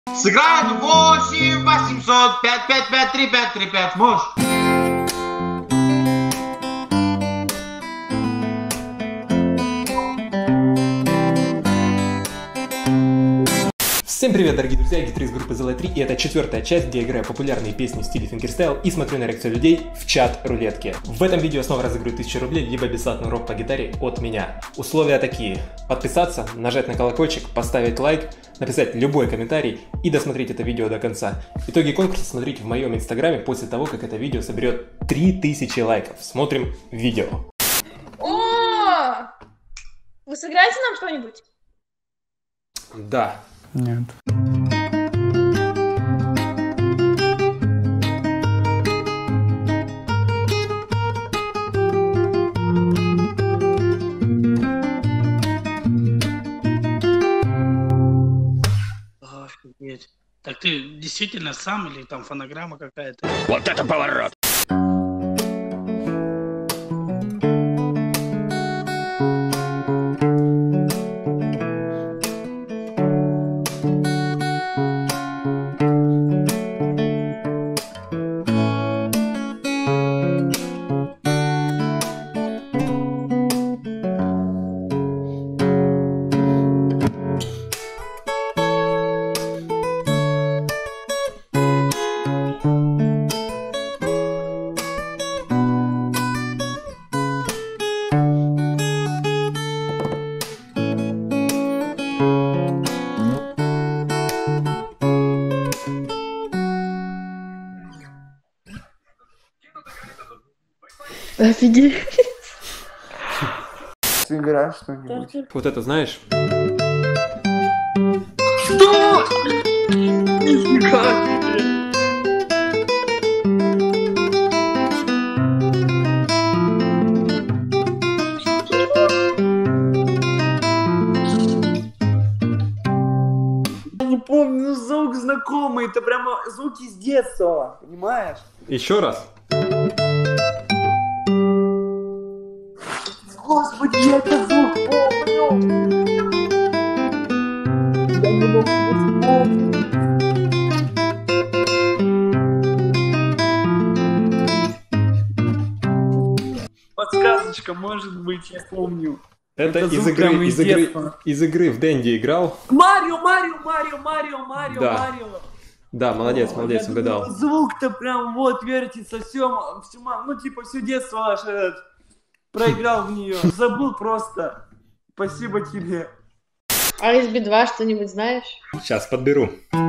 Сыграем 8 800 5 5 5 3 5 3 5. Можешь? Всем привет, дорогие друзья, я гитарист группы The Light 3, и это четвертая часть, где я играю популярные песни в стиле фингерстайл и смотрю на реакцию людей в чат рулетки. В этом видео я снова разыграю 1000 рублей, либо бесплатный урок по гитаре от меня. Условия такие: подписаться, нажать на колокольчик, поставить лайк, написать любой комментарий и досмотреть это видео до конца. Итоги конкурса смотрите в моем инстаграме после того, как это видео соберет 3000 лайков. Смотрим видео. О! Вы сыграете нам что-нибудь? Да. Нет. Офигеть. Так ты действительно сам или там фонограмма какая-то? Вот это поворот! Офигеть. Сыграй что-нибудь. Вот это знаешь? Что? Нифига себе. Я не помню, ну звук знакомый, это прямо звуки с детства, понимаешь? Еще раз. Господи, я этот звук помню! Я не могу вспомнить. Подсказочка, может быть, я помню. Это Это из звук прямо из игры детства. в Дэнди играл. Марио! Да. Да, молодец, Я угадал. думаю, звук-то прям вот вертится, все, ну типа все детство аж проиграл в нее. Забыл просто. Спасибо тебе. А из Би-2 что-нибудь знаешь? Сейчас подберу.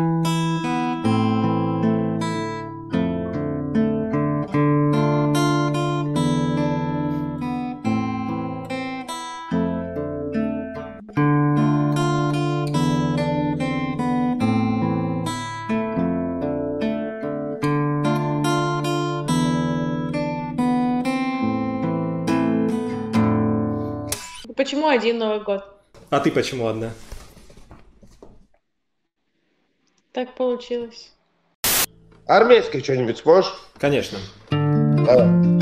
Почему один Новый год? А ты почему одна? Так получилось. Армейский что-нибудь сможешь? Конечно. Давай.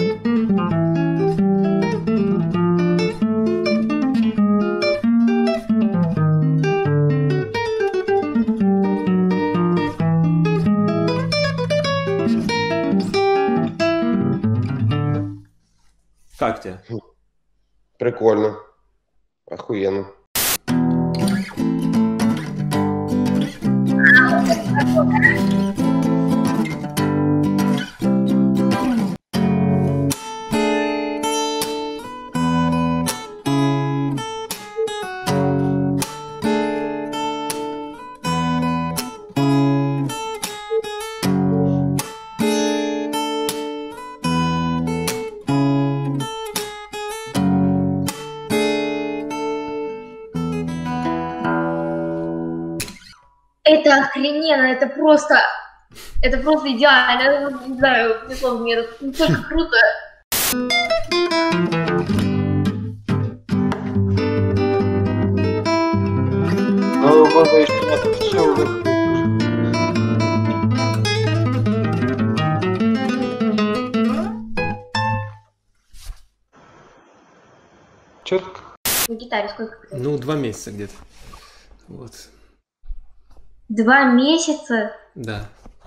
Как тебе? Прикольно. Охуенно. Это охрененно, это просто идеально, я не знаю, ни слов нет, это настолько круто. Четко. На гитаре сколько? Ну, 2 месяца где-то. Вот. 2 месяца? Да.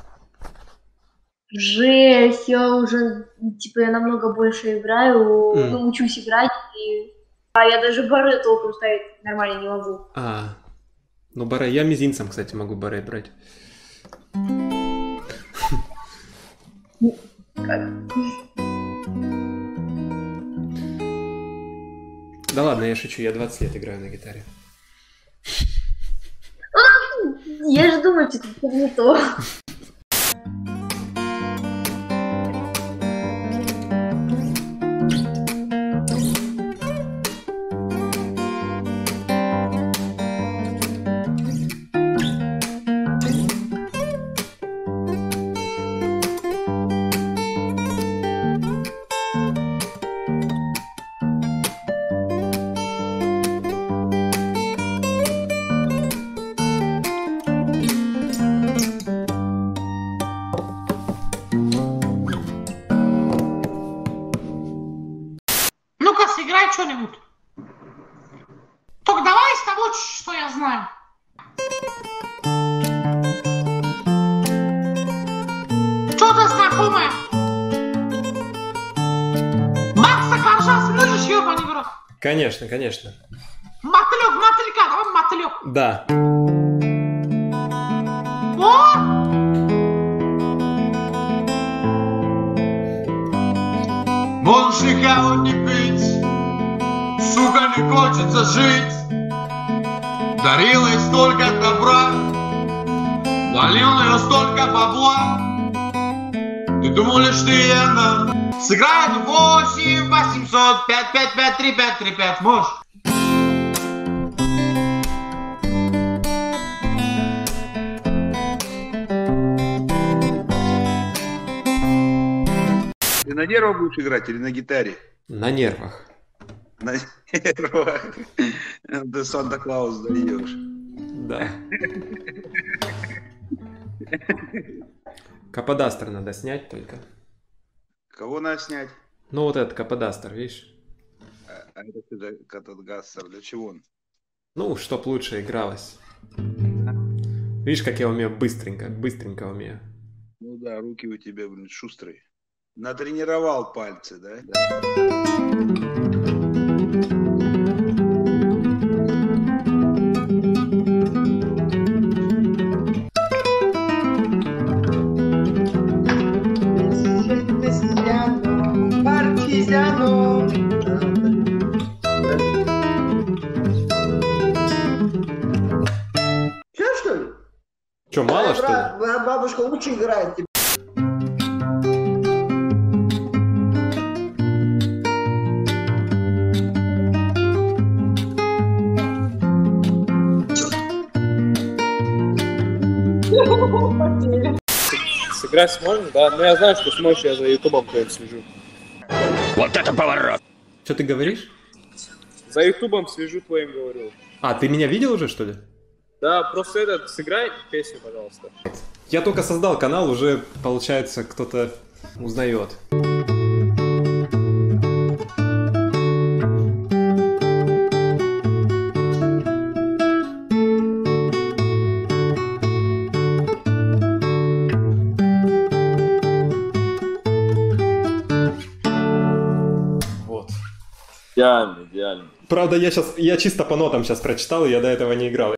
Жесть, я уже, типа, я намного больше играю, ну, учусь играть, а я даже бары толком ставить нормально не могу. Ну бары, я мизинцем, кстати, могу бары брать. Да ладно, я шучу, я 20 лет играю на гитаре. Я же думаю, что это не то. Ну-ка, сыграй что-нибудь. Только давай из того, что я знаю. Что-то знакомое. Макса Коржа слышишь, ёбаный в рот? Конечно, конечно. Мотылёк, мотылька, давай мотылёк. Да. О! Мужика не пить, сука, не хочется жить. Дарил ей столько добра, валил ее столько бабла. Ты думаешь, ты это? Сыграет 8 800 555 3535, можешь? Ты на нервах будешь играть или на гитаре? На нервах. На нервах. Ты Санта-Клаус даешь. Да. Каподастер надо снять только. Кого надо снять? Ну вот этот каподастер, видишь? А это этот Гассер, для чего он? Ну, чтоб лучше игралось. Видишь, как я умею быстренько умею. Ну да, руки у тебя, блин, шустрые. Натренировал пальцы, да? Че, что ли? Че, мало что ли? Бабушка лучше играет. Сыграть сможешь, да? Но я знаю, что сможешь, я за ютубом твоим слежу. Вот это поворот! Что ты говоришь? За ютубом слежу твоим, говорю. А, ты меня видел уже, что ли? Да, просто этот, сыграй песню, пожалуйста. Я только создал канал, уже, получается, кто-то узнает. Вот. Идеально, идеально. Правда, я чисто по нотам сейчас прочитал, и я до этого не играл.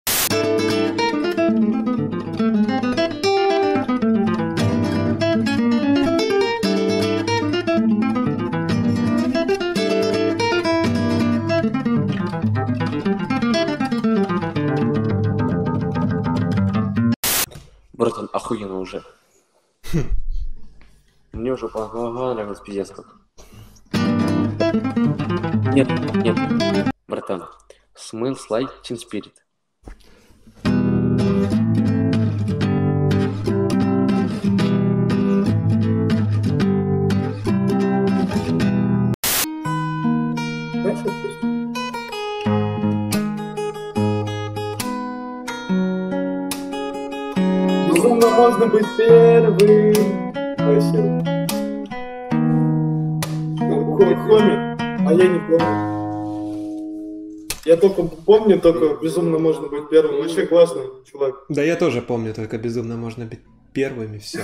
Братан, охуенно уже. Мне уже понравилось пиздец как. Нет, нет, братан. Smells like Teen Spirit. Безумно можно быть первым. Вообще. Хоми, а я не помню. Я только помню, только безумно можно быть первым. Вообще классный чувак. Да я тоже помню, только безумно можно быть первыми, все.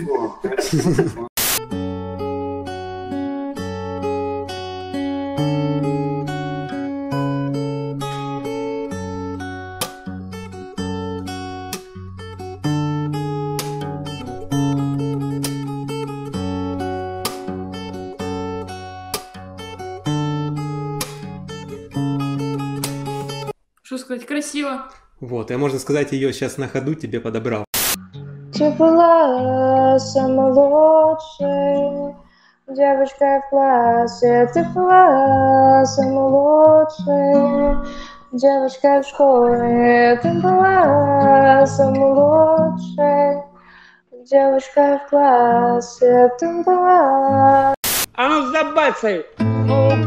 Что сказать, красиво. Вот, и можно сказать, ее сейчас на ходу тебе подобрал. Ты была самой лучшей девочкой в классе. Ты была самой лучшей девочкой в школе. Ты была самой лучшей девочкой в классе. Ты была... А ну забацай! Ну,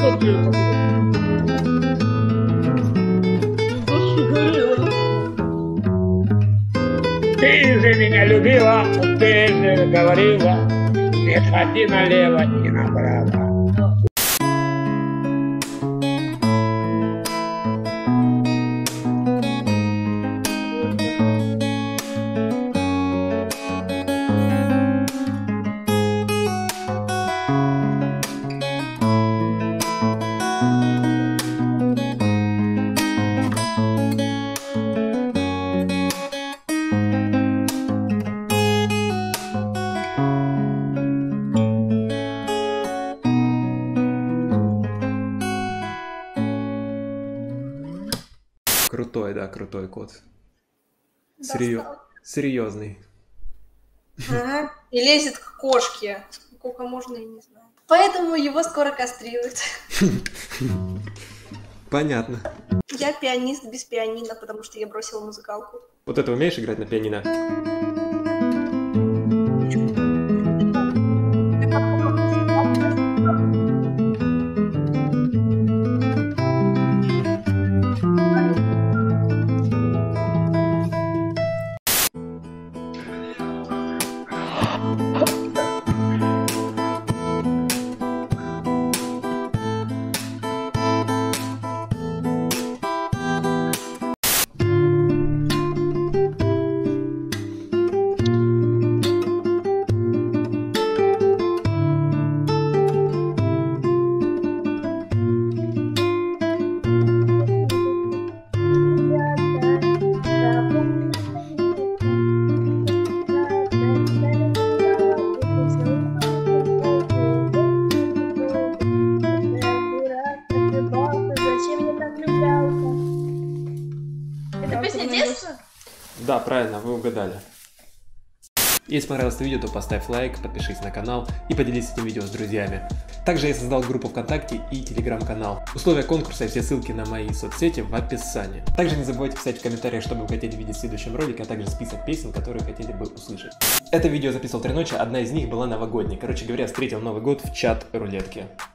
ты же меня любила, ты же говорила, не ходи налево и направо. Крутой, да, крутой кот. Достал. Серьезный. Ага. И лезет к кошке. Сколько можно, я не знаю. Поэтому его скоро кастрируют. Понятно. Я пианист без пианино, потому что я бросила музыкалку. Вот это умеешь играть на пианино? Это песня детства? Да, правильно, вы угадали. Если понравилось это видео, то поставь лайк, подпишись на канал и поделись этим видео с друзьями. Также я создал группу ВКонтакте и телеграм-канал. Условия конкурса и все ссылки на мои соцсети в описании. Также не забывайте писать в комментариях, что вы хотели видеть в следующем ролике, а также список песен, которые хотели бы услышать. Это видео записывал 3 ночи, одна из них была новогодней. Короче говоря, встретил Новый год в чат рулетки.